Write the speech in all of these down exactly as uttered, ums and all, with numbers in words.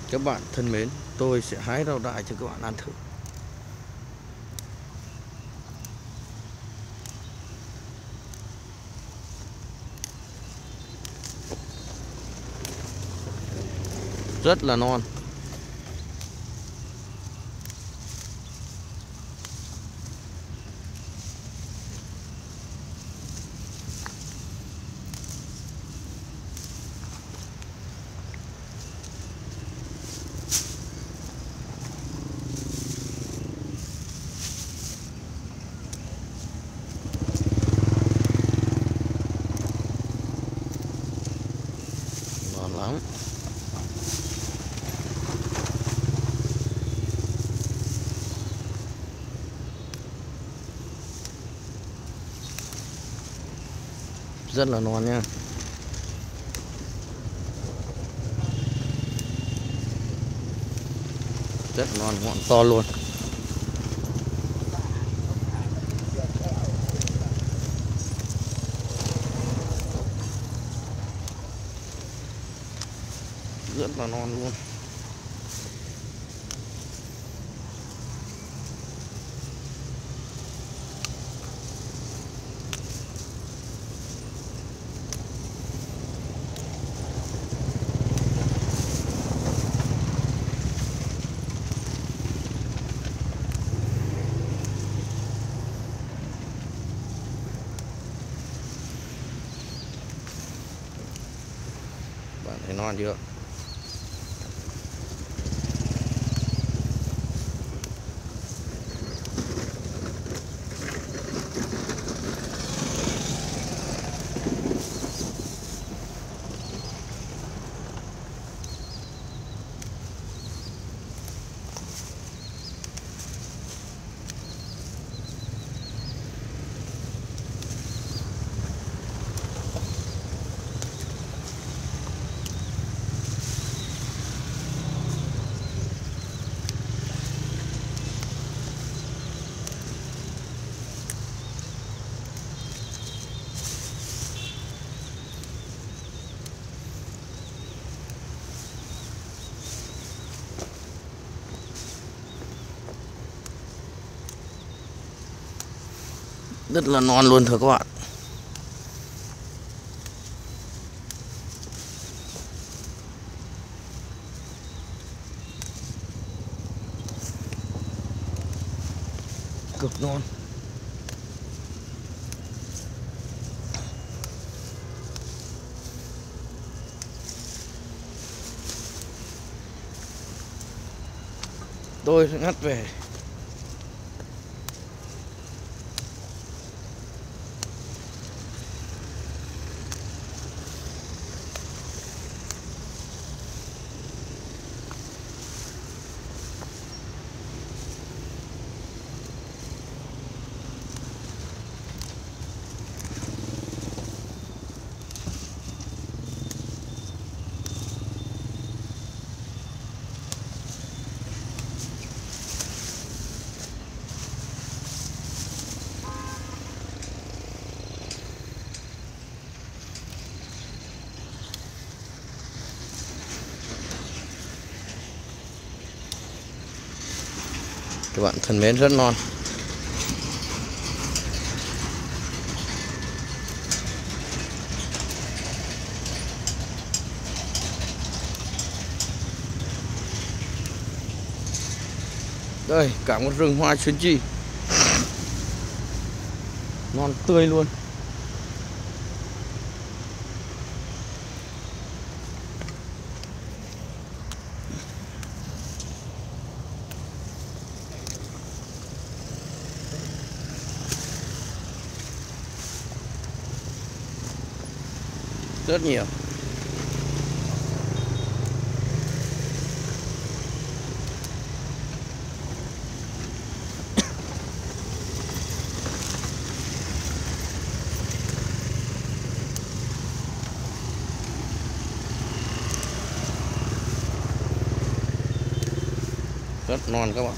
Các bạn thân mến, tôi sẽ hái rau đại cho các bạn ăn thử. Rất là non. Ngon lắm. Rất là non nha. Rất non, ngọn to luôn. Rất là non luôn. Bạn thấy non chưa? Rất là non luôn thưa các bạn. Cực non. Tôi sẽ ngắt về. Các bạn thân mến, rất non. Đây, cả một rừng hoa chuyến chi. Non tươi luôn. Rất nhiều. Rất non các bạn.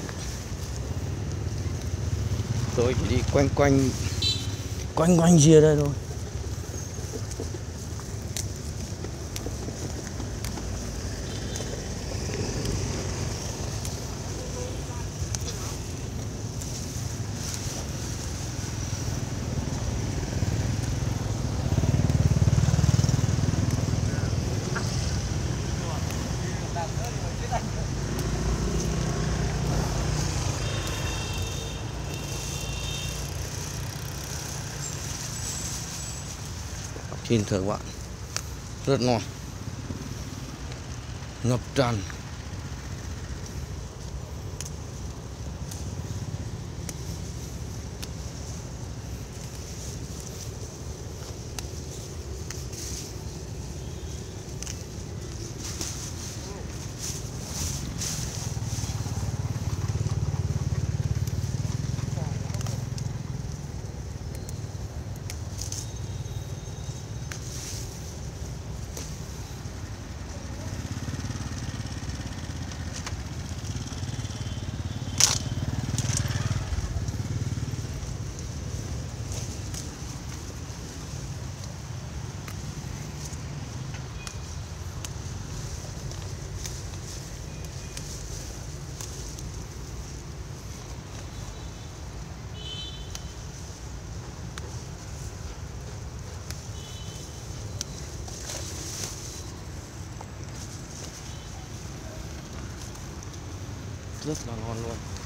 Tôi chỉ đi quanh quanh quanh quanh rìa đây thôi. Xin thưa các bạn, rất ngon, ngập tràn. Rất là ngon luôn.